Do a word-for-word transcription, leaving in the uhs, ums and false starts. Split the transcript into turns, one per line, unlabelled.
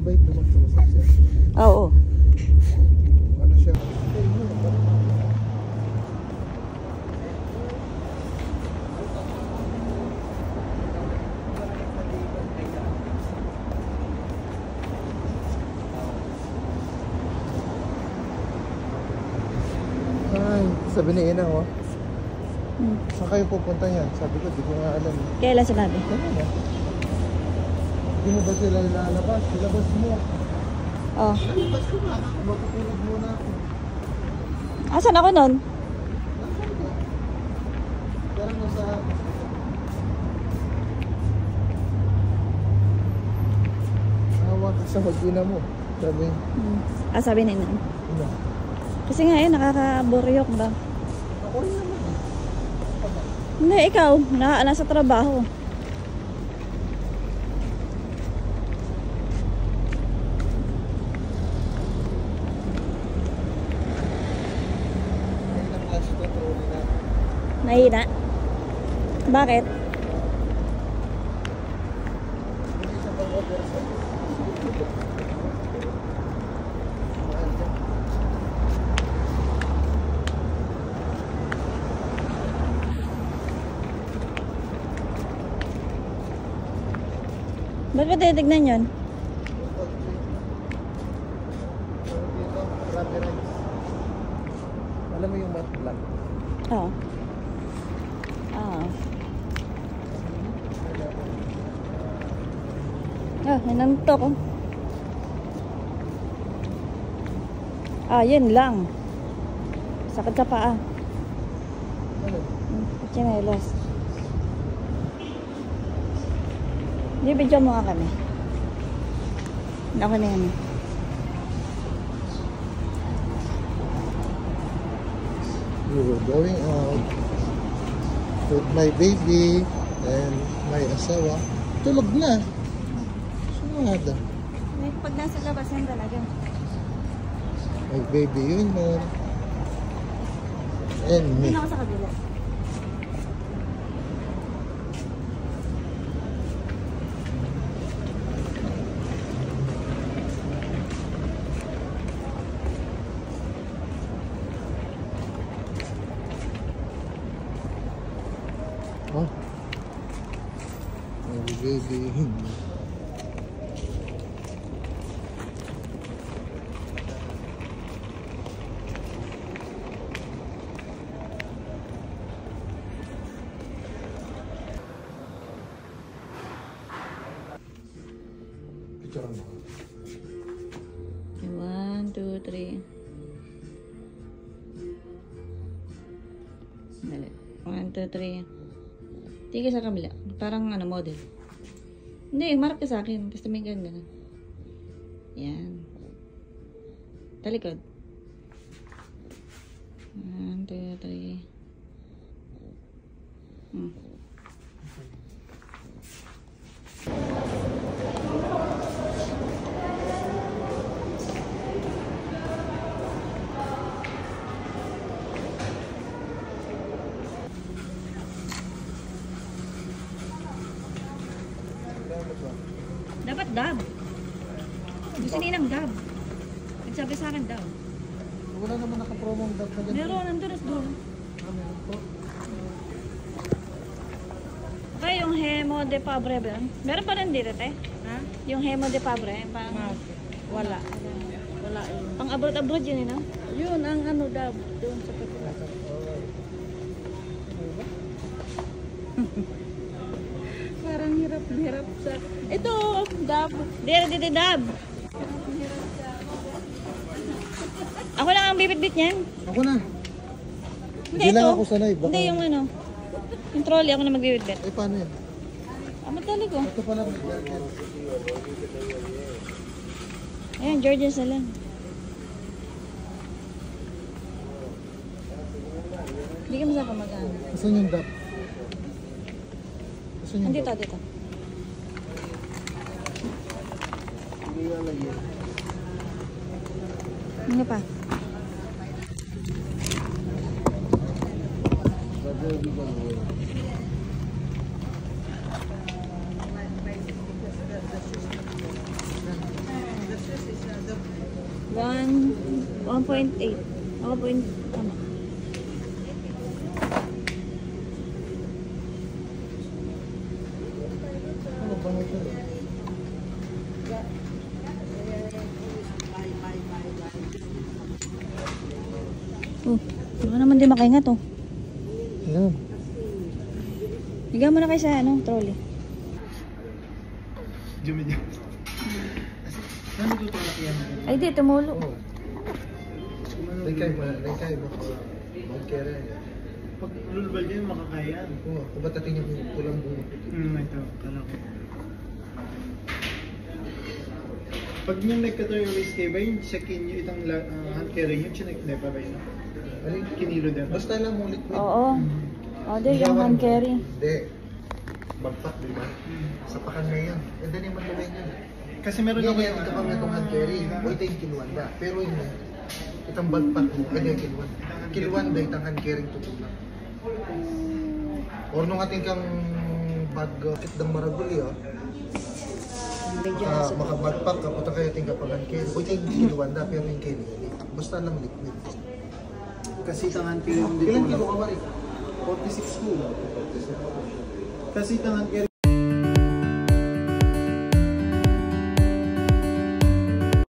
Mabait naman kausap siya.
Oo.
Ano siya? Ay, sabi ni Ina, oh.
Hmm.
Saan kayo pupunta yan? Sabi ko, di ko nga alam.
Kailan sinabi?
Ano ba? Hindi mo ba sila lalabas? Ilabas mo.
Oh.
Ilabas ko ba? Matutulog muna ako.
Asan ako nun?
Nasaan ka? Parang nasa... Awa ka sa mag-ina mo. Sabi.
Hmm. Ah, sabi na yun.
Ano?
Kasi nga yun, nakakaburyok ba?
Ako rin naman eh.
Hindi, ikaw. Na, nasa trabaho. Nahina? Bakit? Ba't ba titignan yun?
Alam mo yung mat black?
Oo. Oo. Ah, hinantok ko. Ah, yun lang. Sakit sa paa.
Ano?
Chinelas. Di, video mo nga kami. Ako na yan.
We were going out with my baby and my asawa. Tulog na. Sumada.
Pag nasa labas yan talaga.
My baby yun mo. And me.
Hindi na ako sa kabila.
Oh. My baby. Picture mo.
One, two, three. Dali. One, two, three. Tingin sa kabila. Parang ano, model. Hindi, marap ka sa akin. Tapos tumingin ka na. Yan. Talikod. One, two, three. Hmm. Dapat dab. Gusto niya ng dab. Nagsabi sa akin dab.
Wala naman naka-promong dab na ganito.
Meron, nandun at doon.
Ah, meron po.
Okay, yung Hemo de Fabre ba? Meron pa rin dito, te?
Ha?
Yung Hemo de Fabre. Pang,
Wala. Wala yun.
pang abroad-abroad yun, eh, no?
Yun ang ano dab doon sa kapila. Parang hirap-hirap sa... Ito, dab.
Dito, dito, dab. Ako lang ang bibit-bit niyan.
Ako na.
Hindi,
Hindi lang
ito.
ako sanay. Baka...
Hindi, yung ano. Yung trolley, ako na magbibit-bit.
Eh, paano yun?
Ah, madali ko.
Ito pala may jacket.
Ayan, Georgians na lang. Hindi ka masaka mag-ano.
Saan yung dab? Saan yung
Andito,
dab?
dito.
Hindi nga lagi.
Ano pa?
Bago, di ba?
one, one point eight. Ako point, tama.
Ano ba ito?
Oh, baka naman di makaingat oh.
Yan.
Higa mo na kayo sa ano, trolley.
Jumi dyan. Ano tutulak yan?
Ay di, tumulo.
Oo. Lekay mo, lekay mo. Magkera.
Pag lulubal dyan, makakayan.
Oo, kung ba't natin yung pulang buo?
Hmm, ito. Kala ko. Pag yung nagkatayo yung waist ba yun, checkin nyo itang la- uh, hand carry yun, chinek na pa ba yun?
Alin?
Kinilo din.
Basta lang mo liquid.
Oo. O, di, yung hand carry.
Hindi. Bagpak, di ba? Sapakan na yan. And then yung maluwin yun.
Kasi meron
Hindi
ako
yan, ito pa may itong hand carry. O ito yung kiluan ba? Pero yun na. Itang bagpak mo, ano yung kiluan? Kiluan ba itang hand carry tutulak? Or nung ating kang bag uh, kit ng maraguli ah. Ah, makabagpak ka, puta kayo tingka pag hand carry. O ito yung kiluan da, pero yung carry. Basta lang liquid.
kasi itang hand carry yung
Ilan
dito.
kilo ka ba rin?
forty-six ko. Kasi itang hand carry